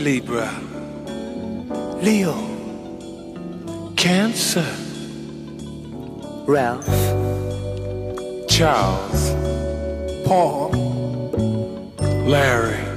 Libra, Leo, Cancer, Ralph, Charles, Paul, Larry.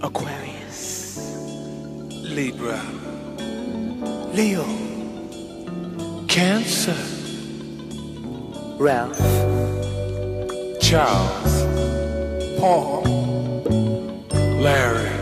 Aquarius, Libra, Leo, Cancer, Ralph, Charles, Paul, Larry,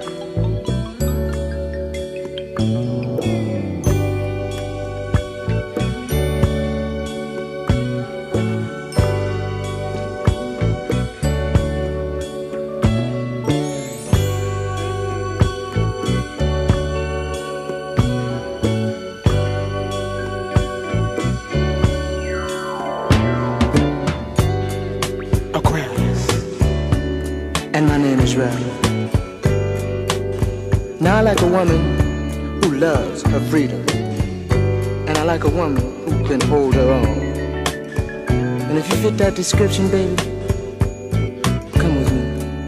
and my name is Ralph. Now I like a woman who loves her freedom, and I like a woman who can hold her own. And if you fit that description, baby, come with me.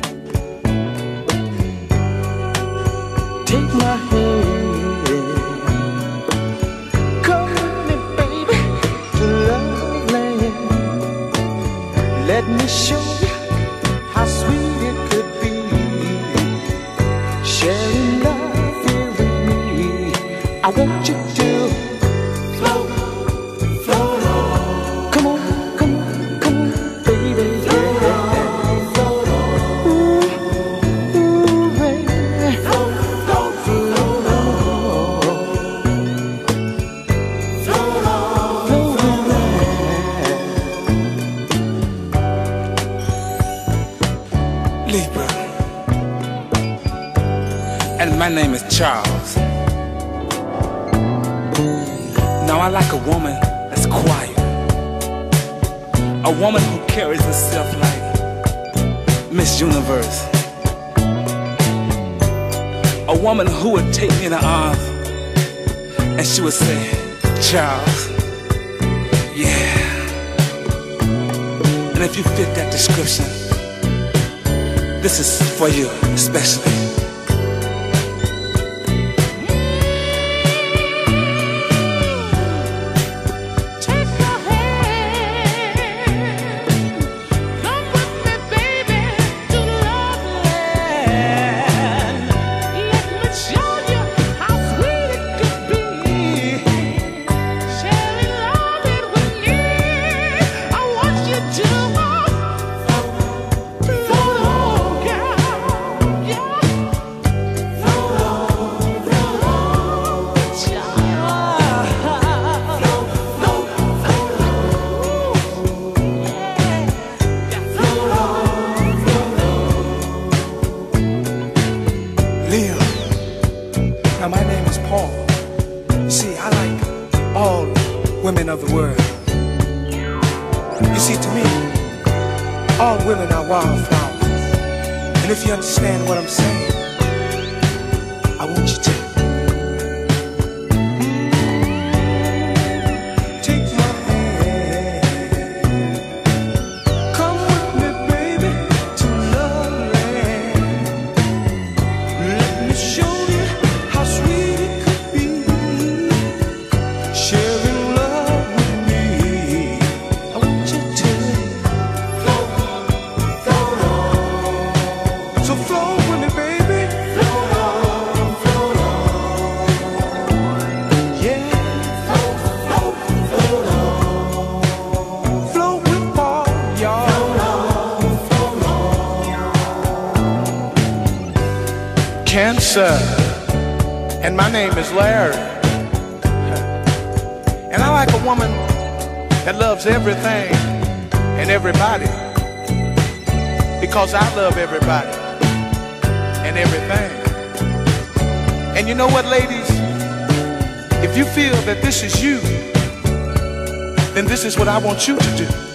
Take my hand, come with me, baby, to Love Land. Let me show you how sweet it could be, sharing love here with me. I want you to float, float on. Come on, come on, come on, baby, yeah. Float on, ooh, ooh, baby. Float, float, float on. Float on, float on. Libra, and my name is Charles. Now I like a woman that's quiet, a woman who carries herself like Miss Universe, a woman who would take me in her arms and she would say, Charles, yeah. And if you fit that description, this is for you, especially. Take my hand, come with me, baby, to Love Land. Let me show you how sweet it could be, sharing love it with me. I want you to float on. Leo. Now my name is Paul. You see, I like all women of the world. You see, to me, all women are wildflowers. And if you understand what I'm saying, I want you to take my hand. Come with me, baby, to Love Land. Let me show you how sweet it could be, sharing love with me. I want you to float, float on. So float with me, baby. Float on, yeah. Float, float, float on. Float with Paul, y'all. Cancer, and my name is Larry. And I like a woman that loves everything and everybody, because I love everybody and everything. And you know what, ladies? If you feel that this is you, then this is what I want you to do.